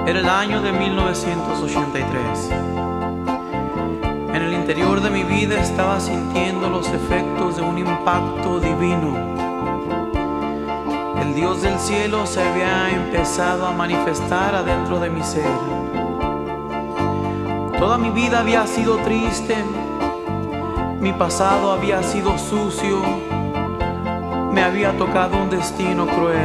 Era el año de 1983. En el interior de mi vida estaba sintiendo los efectos de un impacto divino. El Dios del cielo se había empezado a manifestar adentro de mi ser. Toda mi vida había sido triste, mi pasado había sido sucio, me había tocado un destino cruel.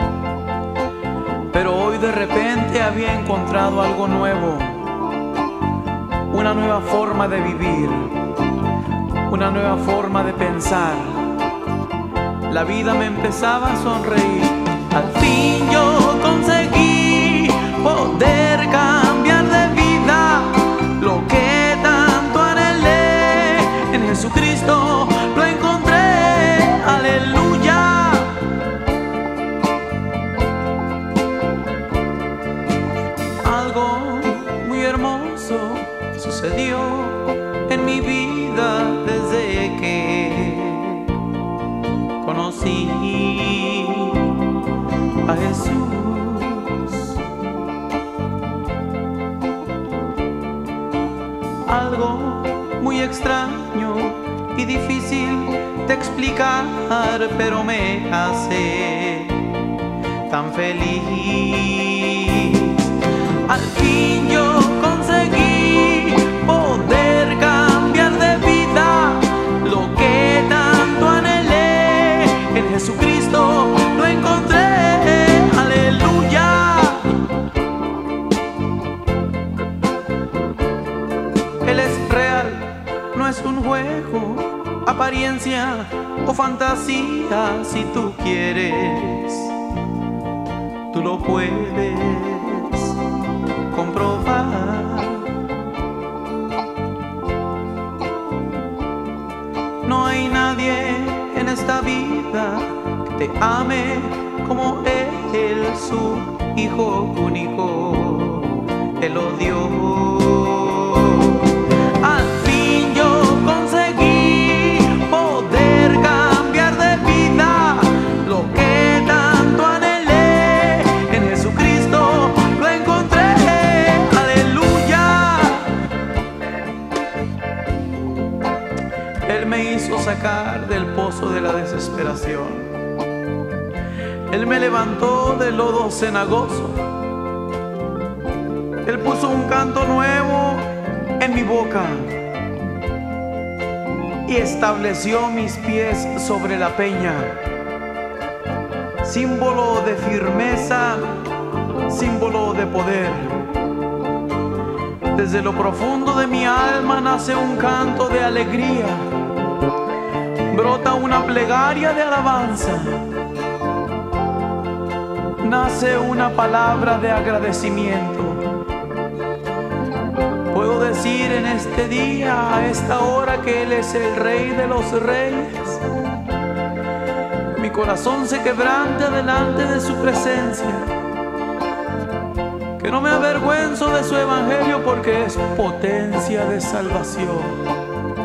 Pero hoy de repente había encontrado algo nuevo, una nueva forma de vivir, una nueva forma de pensar. La vida me empezaba a sonreír. Al fin yo conseguí poder cambiar de vida. Lo que tanto anhelé en Jesucristo lo encontré. Aleluya. Algo muy hermoso sucedió en mi vida desde que conocí a Jesús. Algo muy extraño y difícil de explicar, pero me hace tan feliz. Al fin yo conseguí poder cambiar de vida. Lo que tanto anhelé en Jesucristo lo encontré. Aleluya. Él es real, no es un juego, apariencia o fantasía. Si tú quieres, tú lo puedes comprobar. No hay nadie en esta vida que te ame como Él, su Hijo único, Él lo dio. Al fin yo conseguí poder cambiar de vida. Lo que tanto anhelé en Jesucristo lo encontré. Aleluya. Él me hizo sacar del pozo de la desesperación. Él me levantó del lodo cenagoso. Él puso un canto nuevo en mi boca y estableció mis pies sobre la peña. Símbolo de firmeza, símbolo de poder. Desde lo profundo de mi alma nace un canto de alegría. Brota una plegaria de alabanza. Nace una palabra de agradecimiento. Puedo decir en este día, a esta hora, que Él es el Rey de los Reyes. Mi corazón se quebranta delante de su presencia. Que no me avergüenzo de su evangelio, porque es potencia de salvación.